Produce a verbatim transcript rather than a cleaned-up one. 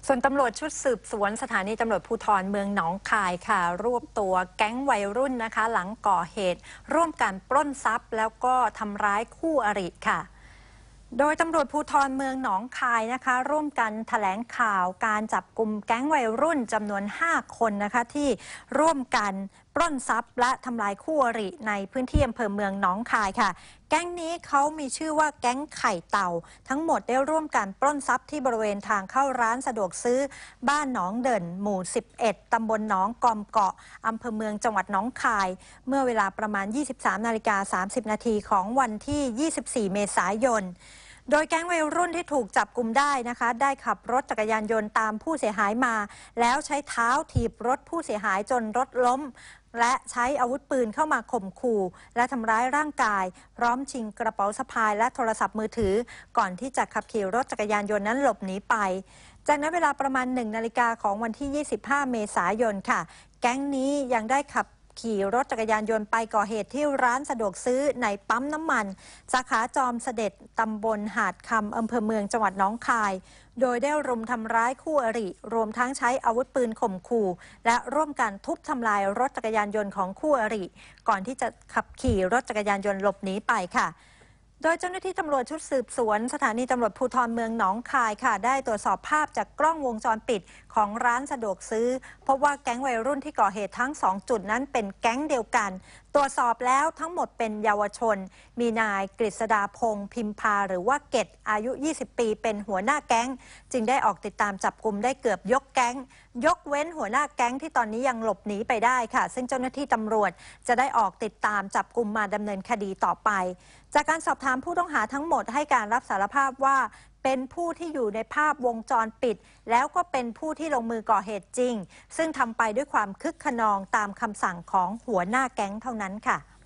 ส่วนตำรวจชุดสืบสวนสถานีตำรวจภูธรเมืองหนองคายค่ะรวบตัวแก๊งวัยรุ่นนะคะหลังก่อเหตุร่วมกันปล้นทรัพย์แล้วก็ทำร้ายคู่อริค่ะโดยตำรวจภูธรเมืองหนองคายนะคะร่วมกันแถลงข่าวการจับกลุ่มแก๊งวัยรุ่นจำนวนห้าคนนะคะที่ร่วมกันปล้นทรัพย์และทำลายคู่อริในพื้นที่อำเภอเมืองหนองคายค่ะแก๊งนี้เขามีชื่อว่าแก๊งไข่เต่าทั้งหมดได้ร่วมกันปล้นทรัพย์ที่บริเวณทางเข้าร้านสะดวกซื้อบ้านหนองเด่นหมู่สิบเอ็ดตำบลหนองกอมเกาะอำเภอเมืองจังหวัดหนองคายเมื่อเวลาประมาณ ยี่สิบสามนาฬิกาสามสิบนาทีของวันที่ ยี่สิบสี่เมษายนโดยแก๊งวัยรุ่นที่ถูกจับกุมได้นะคะได้ขับรถจักรยานยนต์ตามผู้เสียหายมาแล้วใช้เท้าถีบรถผู้เสียหายจนรถล้มและใช้อาวุธปืนเข้ามาข่มขู่และทำร้ายร่างกายพร้อมชิงกระเป๋าสะพายและโทรศัพท์มือถือก่อนที่จะขับขี่รถจักรยานยนต์นั้นหลบหนีไปจากนั้นเวลาประมาณหนึ่งนาฬิกาของวันที่ ยี่สิบห้าเมษายนค่ะแก๊งนี้ยังได้ขับขี่รถจักรยานยนต์ไปก่อเหตุที่ร้านสะดวกซื้อในปั๊มน้ำมันสาขาจอมเสด็จตำบลหาดคำอำเภอเมืองจังหวัดหนองคายโดยได้รุมทำร้ายคู่อริรวมทั้งใช้อาวุธปืนข่มขู่และร่วมกันทุบทำลายรถจักรยานยนต์ของคู่อริก่อนที่จะขับขี่รถจักรยานยนต์หลบหนีไปค่ะโดยเจ้าหน้าที่ตำรวจชุดสืบสวนสถานีตำรวจภูธรเมืองหนองคายค่ะได้ตรวจสอบภาพจากกล้องวงจรปิดของร้านสะดวกซื้อพบว่าแก๊งวัยรุ่นที่ก่อเหตุทั้งสองจุดนั้นเป็นแก๊งเดียวกันตรวจสอบแล้วทั้งหมดเป็นเยาวชนมีนายกฤษดาพงษ์พิมพาหรือว่าเกตอายุยี่สิบปีเป็นหัวหน้าแก๊งจึงได้ออกติดตามจับกุมได้เกือบยกแก๊งยกเว้นหัวหน้าแก๊งที่ตอนนี้ยังหลบหนีไปได้ค่ะซึ่งเจ้าหน้าที่ตำรวจจะได้ออกติดตามจับกุมมาดำเนินคดีต่อไปจากการสอบถามผู้ต้องหาทั้งหมดให้การรับสารภาพว่าเป็นผู้ที่อยู่ในภาพวงจรปิดแล้วก็เป็นผู้ที่ลงมือก่อเหตุจริงซึ่งทำไปด้วยความคึกขนองตามคำสั่งของหัวหน้าแก๊งเท่านั้นค่ะ